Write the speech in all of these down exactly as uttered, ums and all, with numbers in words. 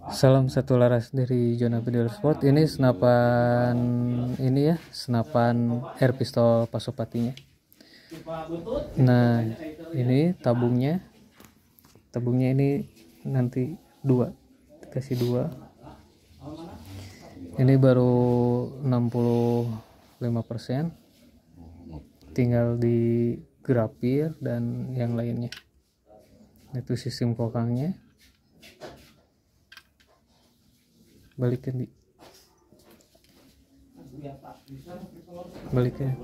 Salam satu laras dari Zona Video Sport. Ini senapan ini ya, senapan air pistol Pasopatinya. Nah, ini tabungnya. Tabungnya ini nanti dua, dikasih dua. Ini baru enam puluh lima persen. Tinggal di grafir dan yang lainnya. Itu sistem kokangnya. Balikin di balikin.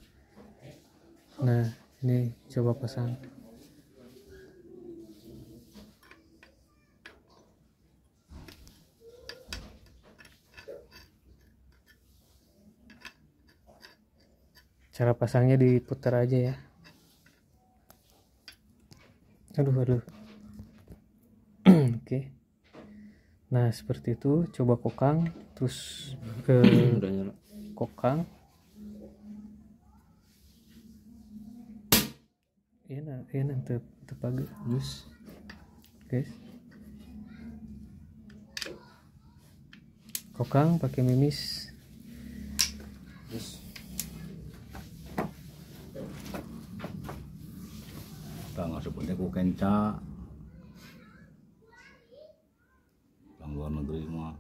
Nah, ini coba pasang. Cara pasangnya diputar aja ya. Aduh aduh. Oke. Okay. Nah seperti itu, coba kokang terus ke kokang. Iya nah, iya nah tep tepaga. Yes. Guys. Kokang pakai mimis. Yes. Kita nggak sebutnya ku kenca. Luar negeri mah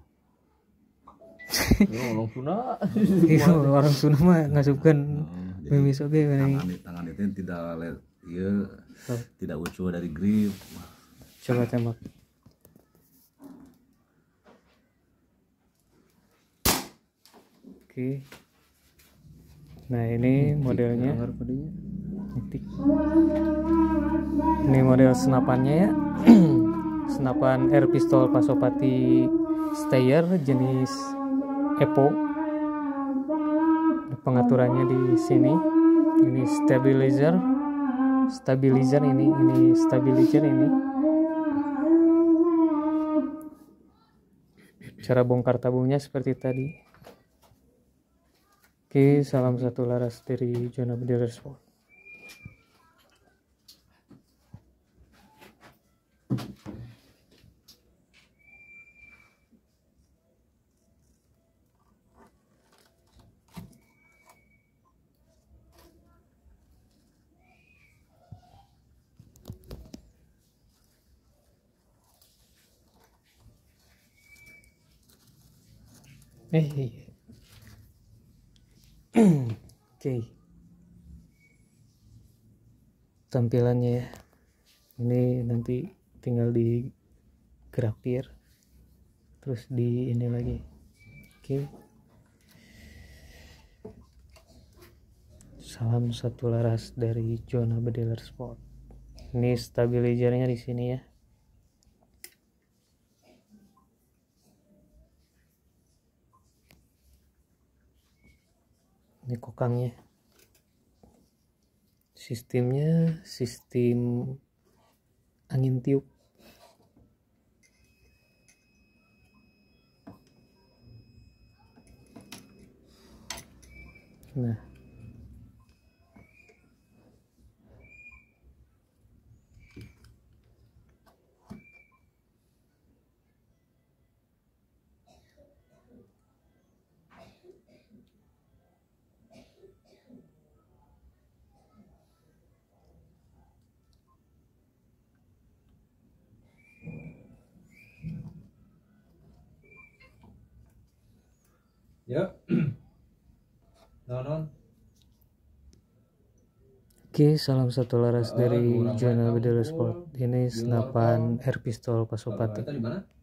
orang Sunda. Iya, orang Sunda mah ngasupkan mimis oke tangan tangan itu tidak lihat iya oh. Tidak ucuh dari grip. Coba tembak. Oke. Nah ini modelnya. Ini model senapannya ya. Senapan air pistol Pasopati Steyr jenis Epo. Pengaturannya di sini. Ini stabilizer, stabilizer ini, ini stabilizer ini. Cara bongkar tabungnya seperti tadi. Oke, salam satu laras dari Zona Video Sport. Eh, oke, okay. Tampilannya ya. Ini nanti tinggal di grafir, terus di ini lagi. Oke. Okay. Salam satu laras dari Zona Video Sport. Ini stabilizernya di sini ya. Ini kokangnya. Sistemnya sistem angin tiup. Nah. Ya. Non. Oke, salam satu laras dari Zona Video Sport. Ini senapan air pistol Pasopati.